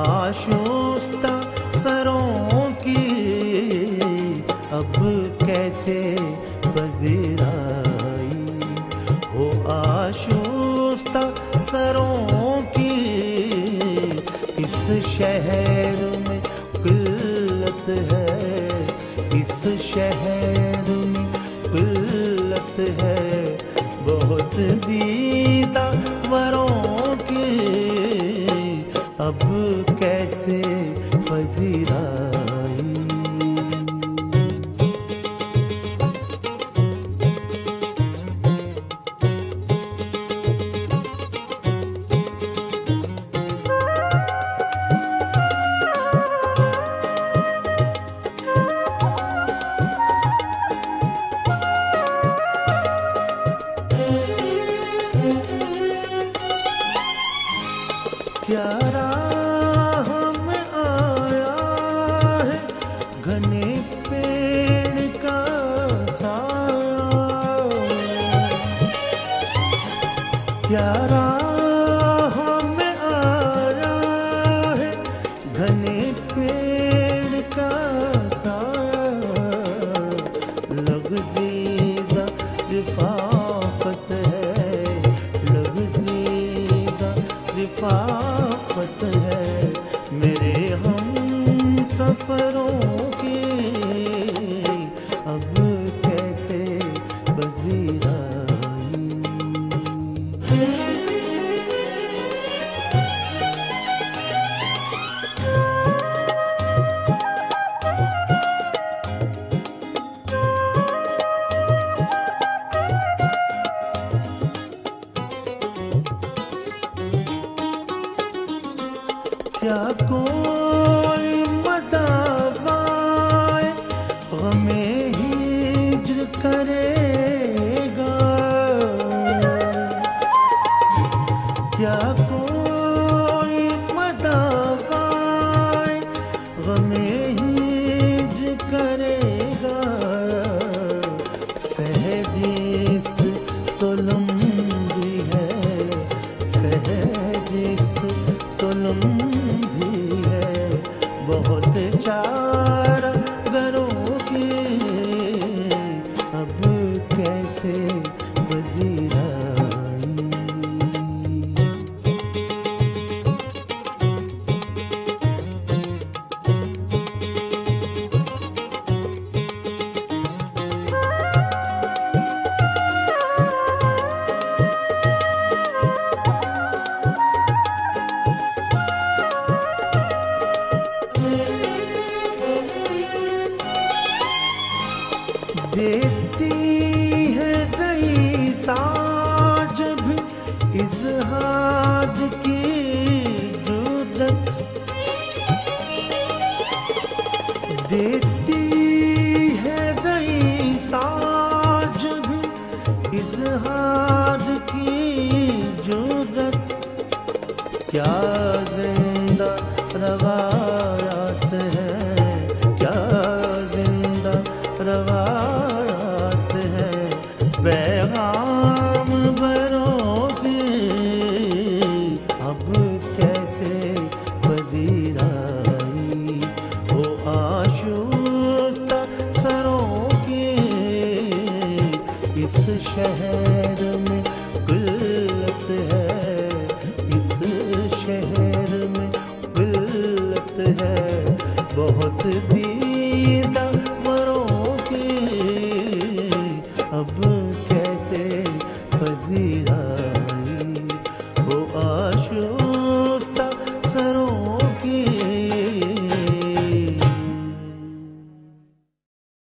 आशुफ्ता सरों की अब कैसे पजीराई हो। आशुफ्ता सरों की इस शहर में किल्लत है, इस शहर में किल्लत है बहुत दीदा वरों की अब कैसे पजीराई। क्या राह में आया है घने पेड़ का साया, क्या राह में आया है घने पेड़ का साया। लग़ज़ीदा रिफ़ाक़त है, लग़ज़ीदा रिफ़ाक़त है मेरे हम सफ़रों की अब कैसे पजीराई। क्या कोई मदावाए ग़मे हिज्र करेगा, क्या कोई मदावाए ग़मे हिज्र करेगा। फ़हरिस्त तो लंबी है, फ़हरिस्त तो लंबी है बहुत चारा घरों की अब कैसे पजीराई। देती है रईस आज भी इज़हार की जुर्रत, देती है रईस आज भी इज़हार की जुर्रत। क्या जिंदा रवायात है, क्या जिंदा रवायात है पैगाम बरों की अब कैसे पजीराई हो। आशुफ्ता सरों की इस शहर में किल्लत है, इस शहर में किल्लत है बहुत दीदा वरों की अब कैसे पजीराई।